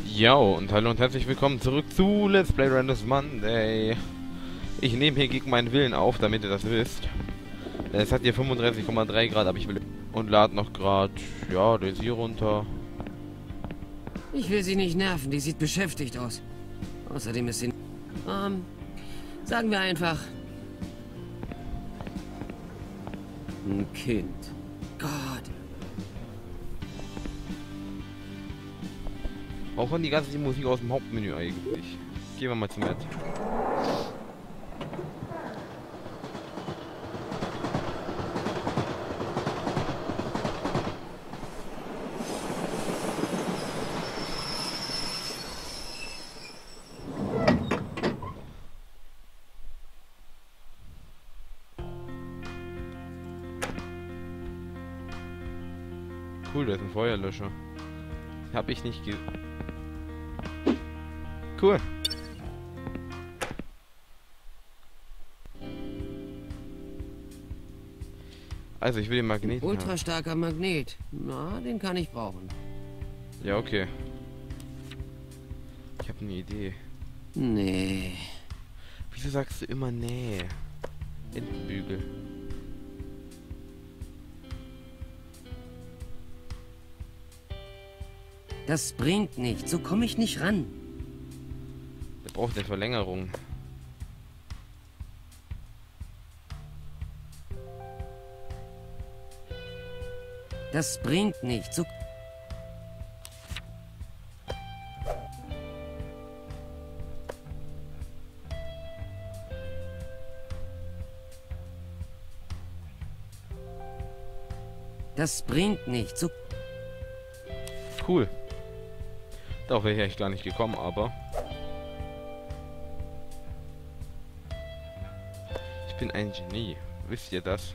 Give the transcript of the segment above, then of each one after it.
Ja, und hallo und herzlich willkommen zurück zu Let's Play Randos Monday. Ich nehme hier gegen meinen Willen auf, damit ihr das wisst. Es hat hier 35,3 Grad, aber ich will... Und lad noch gerade, ja, Daisy runter. Ich will sie nicht nerven, die sieht beschäftigt aus. Außerdem ist sie... sagen wir einfach... ein Kind. Gott. Auch von die ganze Musik aus dem Hauptmenü eigentlich. Gehen wir mal zum Bett. Cool, da ist ein Feuerlöscher. Hab ich nicht Cool. Also, ich will den Magneten haben. Ultra starker Magnet. Na, den kann ich brauchen. Ja, okay. Ich habe eine Idee. Nee. Wieso sagst du immer nee? Entenbügel. Das bringt nichts. So komme ich nicht ran. Der braucht eine Verlängerung. Das bringt nichts. So... Das bringt nichts. So... Cool. Darauf wäre ich eigentlich gar nicht gekommen, aber... Ich bin ein Genie. Wisst ihr das?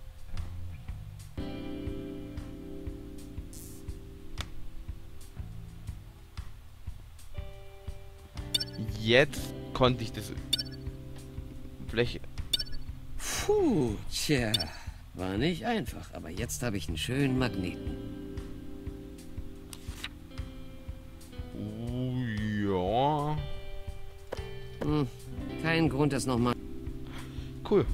Jetzt konnte ich das... Fläche... Puh, tja. War nicht einfach, aber jetzt habe ich einen schönen Magneten. Ja... Kein Grund, das nochmal... Cool.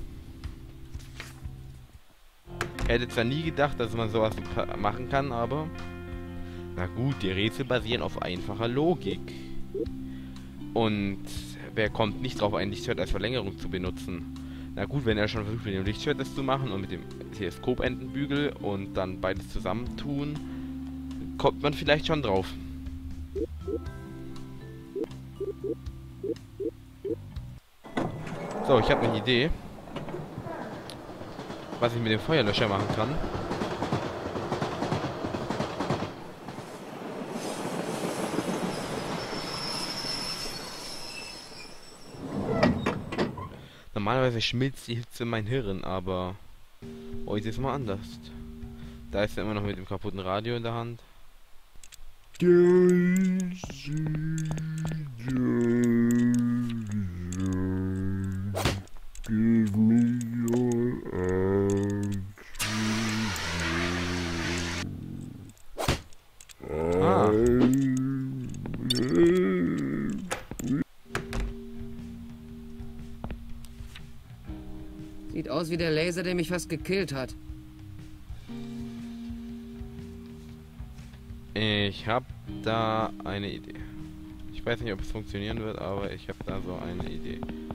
Hätte zwar nie gedacht, dass man sowas machen kann, aber... Na gut, die Rätsel basieren auf einfacher Logik. Und wer kommt nicht drauf, ein Lichtschwert als Verlängerung zu benutzen? Na gut, wenn er schon versucht, mit dem Lichtschwert das zu machen und mit dem Teleskopentenbügel und dann beides zusammentun, kommt man vielleicht schon drauf. So, ich habe eine Idee, was ich mit dem Feuerlöscher machen kann. Normalerweise schmilzt die Hitze in mein Hirn, aber heute ist mal anders. Da ist er immer noch mit dem kaputten Radio in der Hand. Give me your Ah. Sieht aus wie der Laser, der mich fast gekillt hat. Ich habe da eine Idee. Ich weiß nicht, ob es funktionieren wird, aber ich habe da so eine Idee.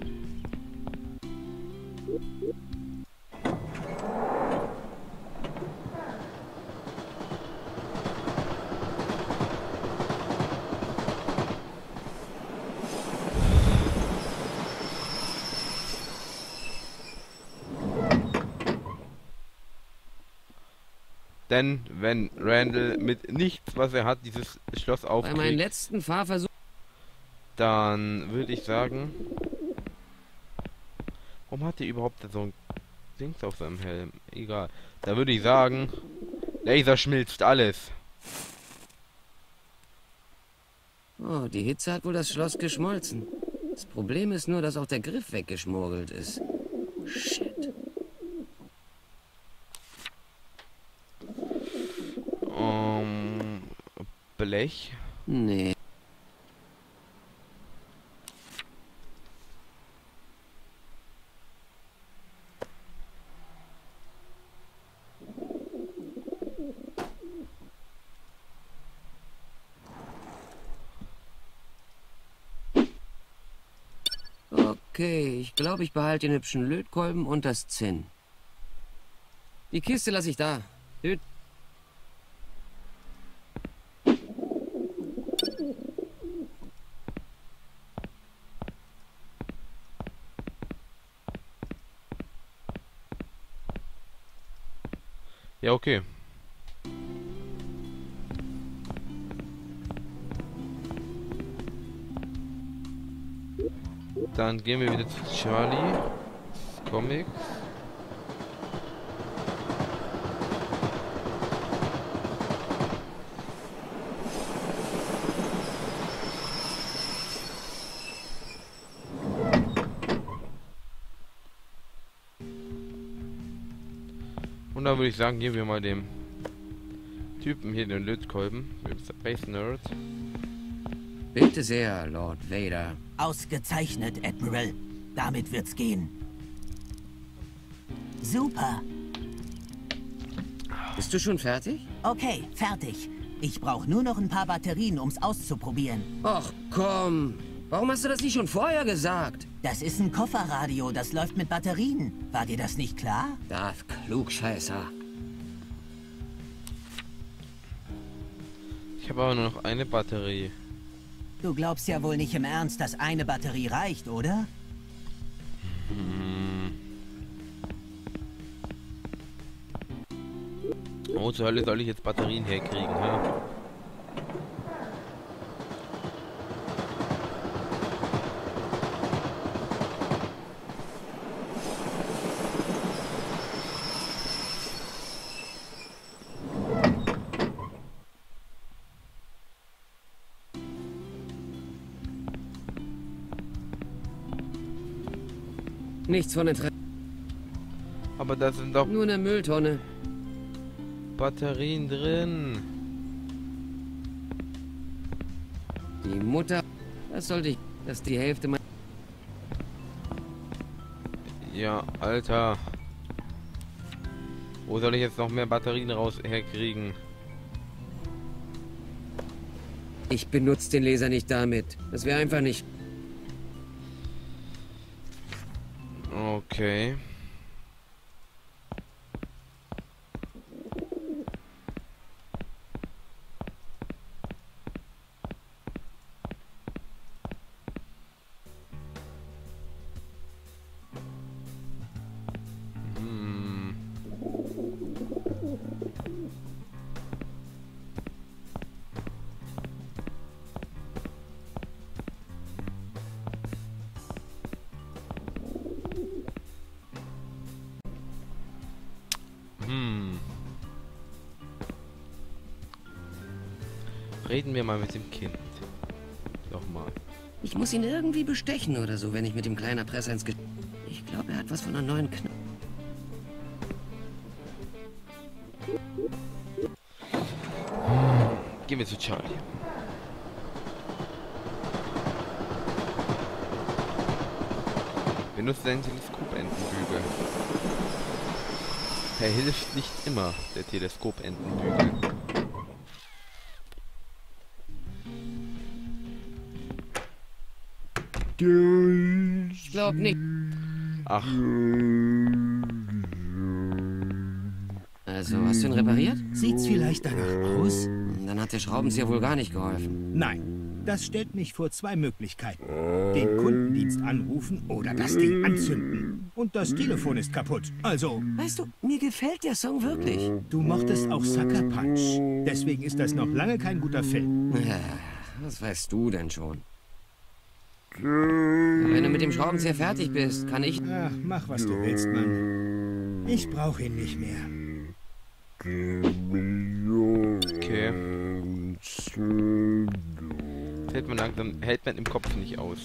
Denn wenn Randall mit nichts, was er hat, dieses Schloss Bei meinem aufkriegt, letzten Fahrversuch... dann würde ich sagen... Warum hat er überhaupt so ein Dings auf seinem Helm? Egal. Da würde ich sagen... Laser schmilzt alles. Oh, die Hitze hat wohl das Schloss geschmolzen. Das Problem ist nur, dass auch der Griff weggeschmorgelt ist. Shit. Blech. Nee. Okay, ich glaube, ich behalte den hübschen Lötkolben und das Zinn. Die Kiste lasse ich da. Löt. Ja, okay. Dann gehen wir wieder zu Charlie. Comics. Und dann würde ich sagen, geben wir mal dem Typen hier den Lötkolben. Space Nerd. Bitte sehr, Lord Vader. Ausgezeichnet, Admiral. Damit wird's gehen. Super. Bist du schon fertig? Okay, fertig. Ich brauche nur noch ein paar Batterien, um's auszuprobieren. Ach komm. Warum hast du das nicht schon vorher gesagt? Das ist ein Kofferradio, das läuft mit Batterien. War dir das nicht klar? Darth Klugscheißer. Ich habe aber nur noch eine Batterie. Du glaubst ja wohl nicht im Ernst, dass eine Batterie reicht, oder? Wo zur Hölle soll ich jetzt Batterien herkriegen, hä? Nichts von Interesse. Aber da sind doch Nur eine Mülltonne. Batterien drin. Die Mutter. Das sollte ich. Das ist die Hälfte meiner. Ja, Alter. Wo soll ich jetzt noch mehr Batterien herkriegen? Ich benutze den Laser nicht damit. Das wäre einfach nicht. Okay. Reden wir mal mit dem Kind. Nochmal. Ich muss ihn irgendwie bestechen oder so, wenn ich mit dem kleinen Erpresser ins Ich glaube, er hat was von einer neuen Knopf. Gehen wir zu Charlie. Benutze deinen Teleskopentenbügel. Er hilft nicht immer, der Teleskopentenbügel. Ich glaube nicht. Ach, Also, hast du ihn repariert? Sieht's vielleicht danach aus? Dann hat der Schraubenzieher wohl gar nicht geholfen. Nein, das stellt mich vor zwei Möglichkeiten. Den Kundendienst anrufen oder das Ding anzünden. Und das Telefon ist kaputt. Also, Weißt du, mir gefällt der Song wirklich. du mochtest auch Sucker Punch. Deswegen ist das noch lange kein guter Film. Ja, was weißt du denn schon? Wenn du mit dem Schraubenzieher fertig bist, kann ich... Ach, mach was du willst, Mann. Ich brauche ihn nicht mehr. okay. Das hält man langsam, hält man im Kopf nicht aus.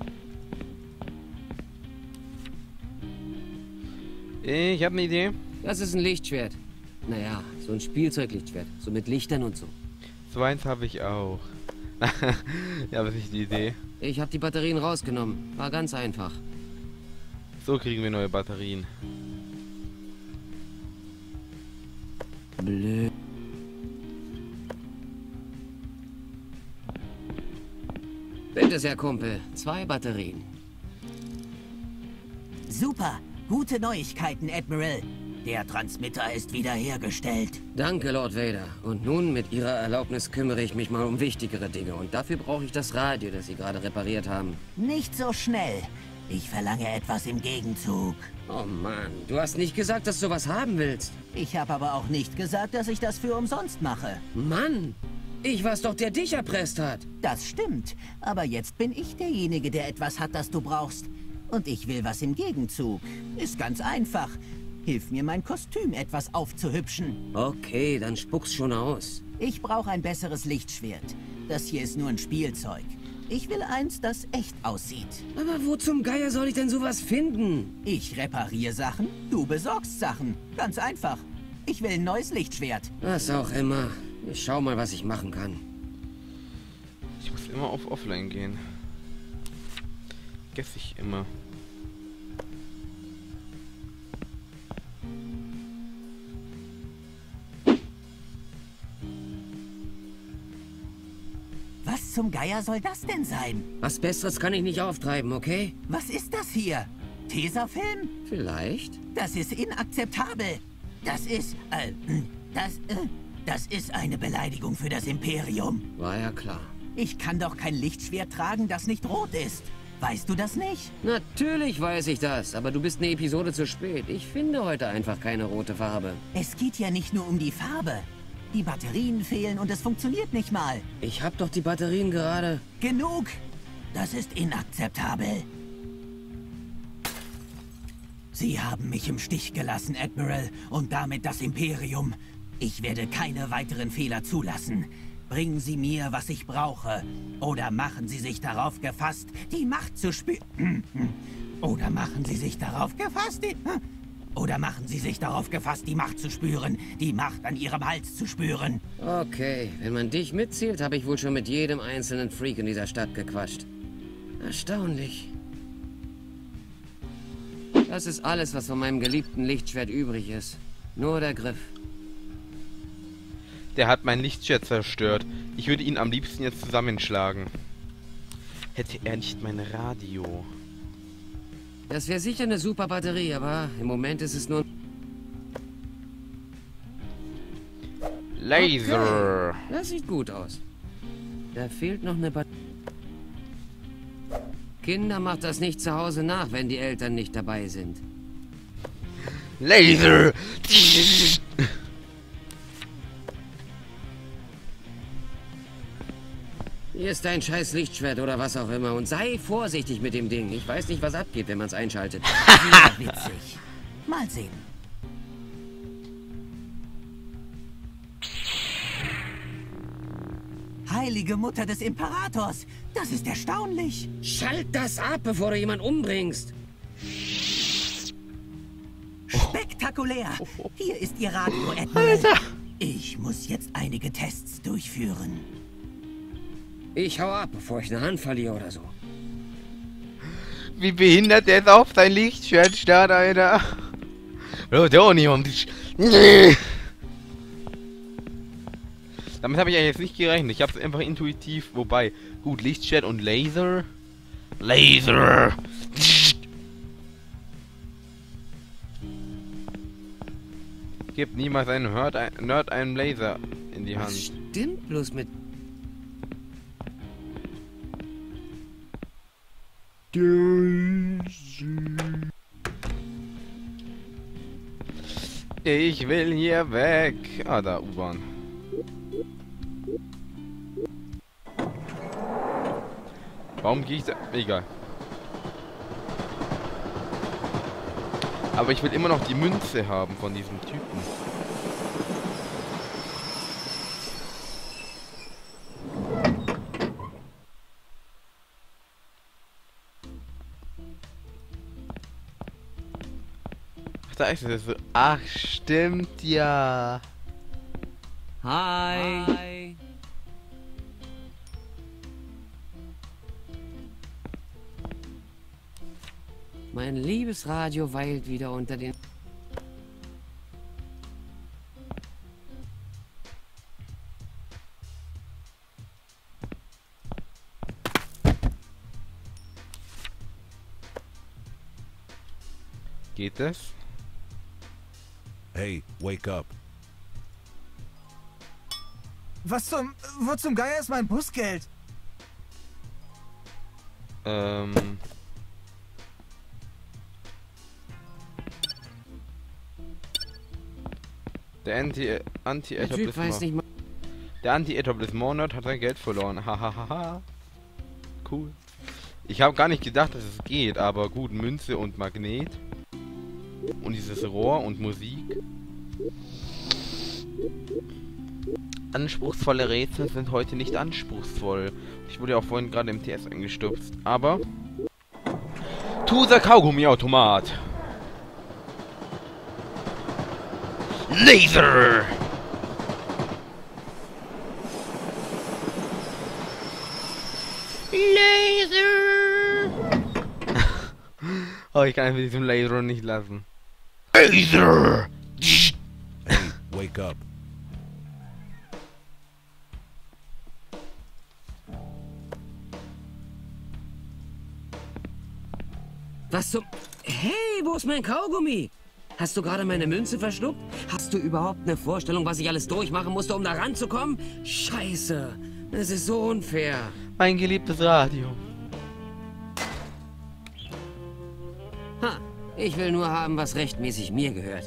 Ich habe eine Idee. Das ist ein Lichtschwert. Naja, so ein Spielzeuglichtschwert. So mit Lichtern und so. So eins habe ich auch. Ja, aber nicht die Idee. Ich habe die Batterien rausgenommen. War ganz einfach. So kriegen wir neue Batterien. Blöd. Bitte sehr, Kumpel. 2 Batterien. Super. Gute Neuigkeiten, Admiral. Der Transmitter ist wiederhergestellt. Danke, Lord Vader. Und nun, mit Ihrer Erlaubnis, kümmere ich mich mal um wichtigere Dinge. Und dafür brauche ich das Radio, das Sie gerade repariert haben. Nicht so schnell. Ich verlange etwas im Gegenzug. Oh Mann, du hast nicht gesagt, dass du was haben willst. Ich habe aber auch nicht gesagt, dass ich das für umsonst mache. Mann, ich war's doch, der dich erpresst hat. Das stimmt. Aber jetzt bin ich derjenige, der etwas hat, das du brauchst. Und ich will was im Gegenzug. Ist ganz einfach. Hilf mir, mein Kostüm etwas aufzuhübschen. Okay, dann spuck's schon aus. Ich brauche ein besseres Lichtschwert. Das hier ist nur ein Spielzeug. Ich will eins, das echt aussieht. Aber wo zum Geier soll ich denn sowas finden? Ich repariere Sachen, du besorgst Sachen. Ganz einfach. Ich will ein neues Lichtschwert. Was auch immer. Ich schau mal, was ich machen kann. Ich muss immer auf Offline gehen. Vergesse ich immer. Was zum Geier soll das denn sein? Was Besseres kann ich nicht auftreiben, okay? Was ist das hier? Tesafilm? Vielleicht? Das ist inakzeptabel. Das ist eine Beleidigung für das Imperium. War ja klar. Ich kann doch kein Lichtschwert tragen, das nicht rot ist. Weißt du das nicht? Natürlich weiß ich das, aber du bist eine Episode zu spät. Ich finde heute einfach keine rote Farbe. Es geht ja nicht nur um die Farbe. Die Batterien fehlen und es funktioniert nicht mal. Ich hab doch die Batterien gerade. Genug! Das ist inakzeptabel. Sie haben mich im Stich gelassen, Admiral, und damit das Imperium. Ich werde keine weiteren Fehler zulassen. Bringen Sie mir, was ich brauche. Oder machen Sie sich darauf gefasst, die Macht zu spüren. Oder machen Sie sich darauf gefasst, die Macht zu spüren. Die Macht an Ihrem Hals zu spüren. Okay, wenn man dich mitzählt, habe ich wohl schon mit jedem einzelnen Freak in dieser Stadt gequatscht. Erstaunlich. Das ist alles, was von meinem geliebten Lichtschwert übrig ist. Nur der Griff. Der hat mein Lichtschwert zerstört. Ich würde ihn am liebsten jetzt zusammenschlagen. Hätte er nicht mein Radio. Das wäre sicher eine super Batterie, aber im Moment ist es nur... Laser! Okay, das sieht gut aus. Da fehlt noch eine Batterie. Kinder, macht das nicht zu Hause nach, wenn die Eltern nicht dabei sind. Laser! Hier ist dein scheiß Lichtschwert oder was auch immer und sei vorsichtig mit dem Ding. Ich weiß nicht, was abgeht, wenn man es einschaltet. Sehr witzig. Mal sehen. Heilige Mutter des Imperators! Das ist erstaunlich! Schalt das ab, bevor du jemanden umbringst. Spektakulär! Hier ist Ihr Radio, Admiral. Ich muss jetzt einige Tests durchführen. Ich hau ab, bevor ich eine Hand verliere oder so. Wie behindert der ist auf sein Lichtschwert starrt, Alter. Plutonium. Damit habe ich ja jetzt nicht gerechnet. Ich habe es einfach intuitiv. Wobei, gut, Lichtschwert und Laser. Laser. Gebt niemals einem Nerd einen Laser in die Was Hand. stimmt bloß mit... Ich will hier weg. Ah, da, U-Bahn. Warum gehe ich da? Egal. Aber ich will immer noch die Münze haben von diesem Typen. Ach, da ist es so. Ach, stimmt ja. Hi. Mein liebes Radio weilt wieder unter den... Geht das? Hey, wake up. Wo zum Geier ist mein Busgeld? Der Der Typ weiß nicht mal. Der Anti-Etablissement-Nerd hat sein Geld verloren. Hahaha. Cool. Ich habe gar nicht gedacht, dass es geht, aber gut, Münze und Magnet. Und dieses Rohr und Musik. Anspruchsvolle Rätsel sind heute nicht anspruchsvoll. Ich wurde ja auch vorhin gerade im TS eingestupst. Aber... To the Kaugummi-Automat! Laser! Laser! Oh, ich kann einfach diesen Laser nicht lassen. Laser! Hey, wake up. Was zum... Hey, wo ist mein Kaugummi? Hast du gerade meine Münze verschluckt? Hast du überhaupt eine Vorstellung, was ich alles durchmachen musste, um da ranzukommen? Scheiße, das ist so unfair. Mein geliebtes Radio. Ha, ich will nur haben, was rechtmäßig mir gehört.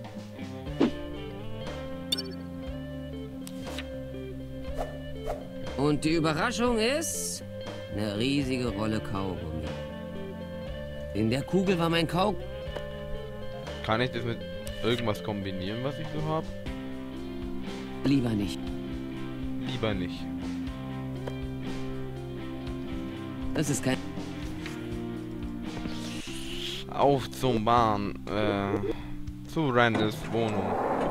Und die Überraschung ist... eine riesige Rolle Kaugummi. In der Kugel war mein Kaugummi. Kann ich das mit irgendwas kombinieren, was ich so habe? Lieber nicht. Lieber nicht. Das ist kein... Auf zum Bahn. Zu Randalls Wohnung.